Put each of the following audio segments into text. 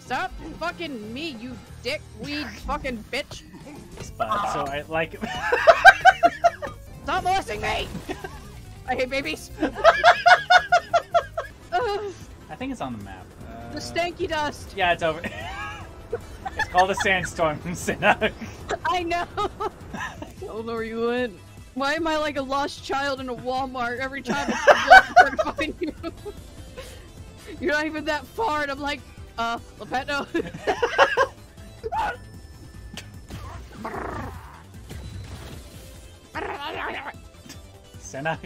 Stop fucking me, you dickweed fucking bitch. But, so I like. Stop molesting me! I hate babies. I think it's on the map. The stanky dust. Yeah, it's over. It's called a sandstorm from Sinnoh. I know. I don't know where you went. Why am I like a lost child in a Walmart every time I try to find you? You're not even that far, and I'm like, Lepeto. Sinnoh.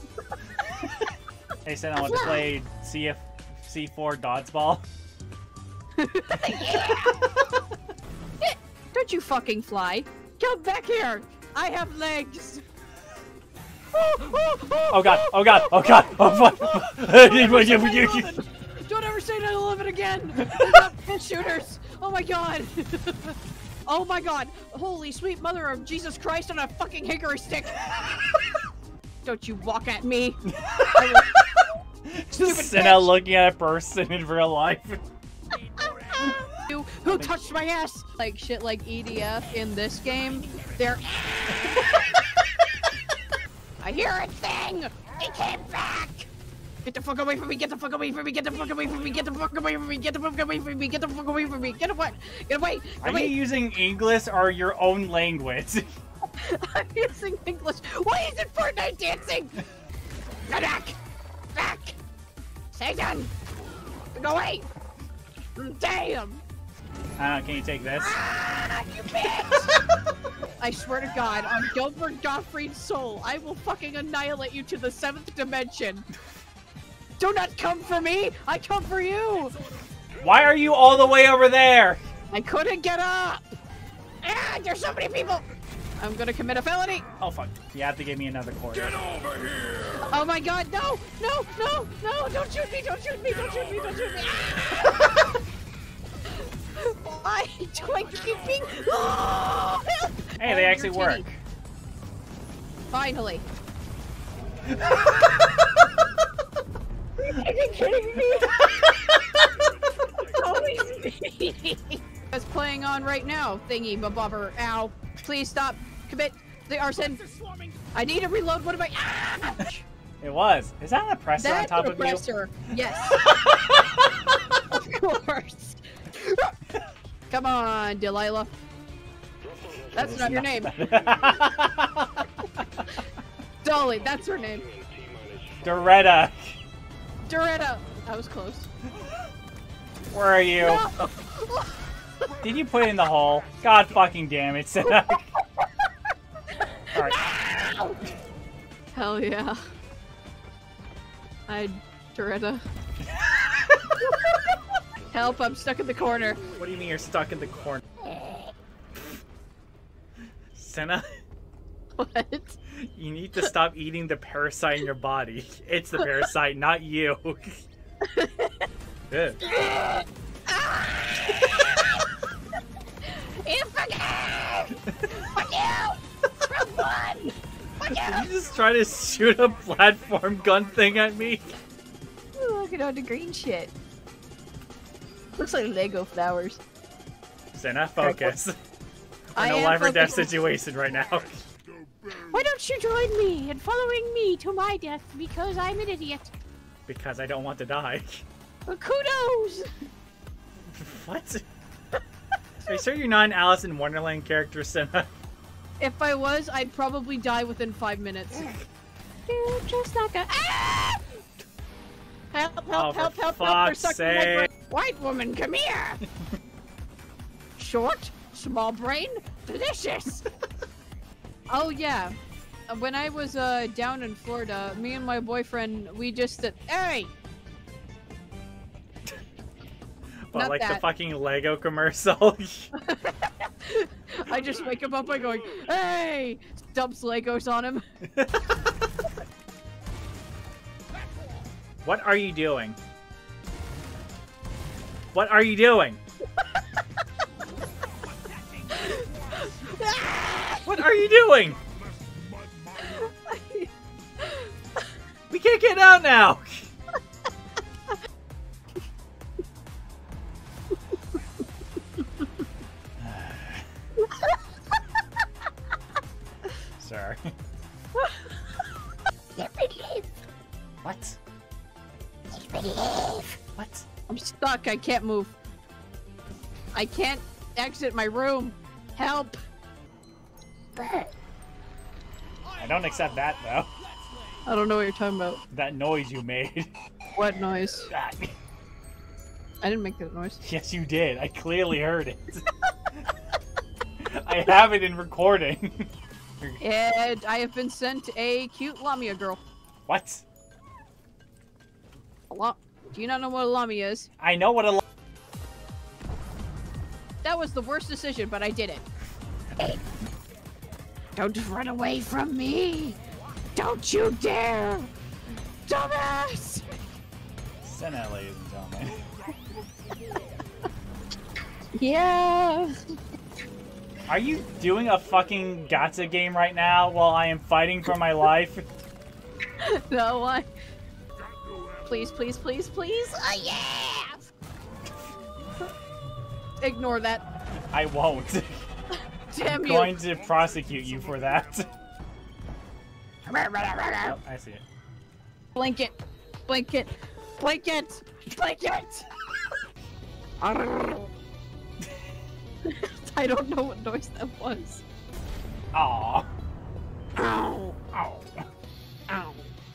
Hey Sinnoh, want to play C4 dodgeball? Yeah. Don't you fucking fly. Come back here. I have legs. Oh god, oh god, oh god, oh fuck. Don't ever say 9/11 again. They got fish shooters. Oh my god. Oh my god. Holy sweet mother of Jesus Christ on a fucking hickory stick. Don't you walk at me. Just Sinnoh looking at a person in real life. Who touched my ass? Like shit like EDF in this game, they're I hear a thing! It came back! Get the fuck away from me, get the fuck away from me, get the fuck away from me, get the fuck away from me, get the fuck away from me, get the fuck away from me, get away! Get away! Are you using English or your own language? I'm using English. Why is it Fortnite dancing? Go back! Back! Satan! Go away! Damn! Can you take this? Ah, you bitch! I swear to God, on Gilbert Gottfried's soul, I will fucking annihilate you to the 7th dimension. Do not come for me! I come for you! Why are you all the way over there? I couldn't get up! Ah, there's so many people! I'm gonna commit a felony! Oh fuck, you have to give me another quarter. Get over here! Oh my god, no! No, no, no! Don't shoot me, don't shoot me, don't shoot me, don't shoot me! Ah! Why do I keep being... Oh, help! Hey, they actually work. Finally. Are you kidding me? Always me. It's playing on right now, thingy bobber. Ow. Please stop. Commit the arson. I need to reload. What am I? Ah! It was. Is that an oppressor on top of you? Yes. Of course. Come on, Delilah. That's not your name. Dolly, that's her name. Doretta. Doretta. I was close. Where are you? No. Did you put it in the hole? God fucking damn it, Sinnoh. Alright. Hell yeah. Doretta. Help, I'm stuck in the corner. What do you mean you're stuck in the corner? Sinnoh? What? You need to stop eating the parasite in your body. It's the parasite, not you. Good. Fuck you! From one! Fuck Did you! you just try to shoot a platform gun thing at me? Look at all the green shit. Looks like Lego flowers. Sinnoh, focus. I We're in a am life or death focused. situation right now. Why don't you join me in following me to my death because I'm an idiot? Because I don't want to die. Well, kudos! What? Are you sure you're not an Alice in Wonderland character, Sinnoh? If I was, I'd probably die within 5 minutes. You're just like a— ah! Help, help, Oh, for help, help, help, fuck's they're sucking my sake. brain. White woman, come here! Short, small brain, delicious! Oh yeah, when I was down in Florida, me and my boyfriend, we just hey! But Not like the that. fucking Lego commercial. I just wake him up by going, hey! Dumps Legos on him. What are you doing? What are you doing? What are you doing? We can't get out now. stuck. I can't move. I can't exit my room. Help. I don't accept that, though. I don't know what you're talking about. That noise you made. What noise? Ah, I didn't make that noise. yes, you did. I clearly heard it. I have it in recording. And I have been sent a cute Lamia girl. What? Do you not know what a Lamia is? I know what a... That was the worst decision, but I did it. Don't run away from me! Don't you dare! Dumbass! Senna, ladies and gentlemen. Yeah. Are you doing a fucking gacha game right now while I am fighting for my life? No, why? Please, please, please, please! Yeah! Ignore that. I won't. Damn I'm you! going to prosecute you for that. Oh, I see it. Blink it! Blink it! Blink it! Blink it! I don't know what noise that was. Aww. Ow! Ow. Ow!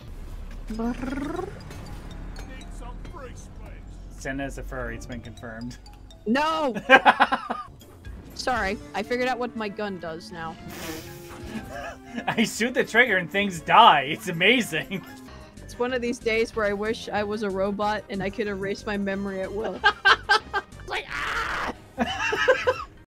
Senna's a furry, it's been confirmed. No! Sorry, I figured out what my gun does now. I shoot the trigger and things die. It's amazing. It's one of these days where I wish I was a robot and I could erase my memory at will.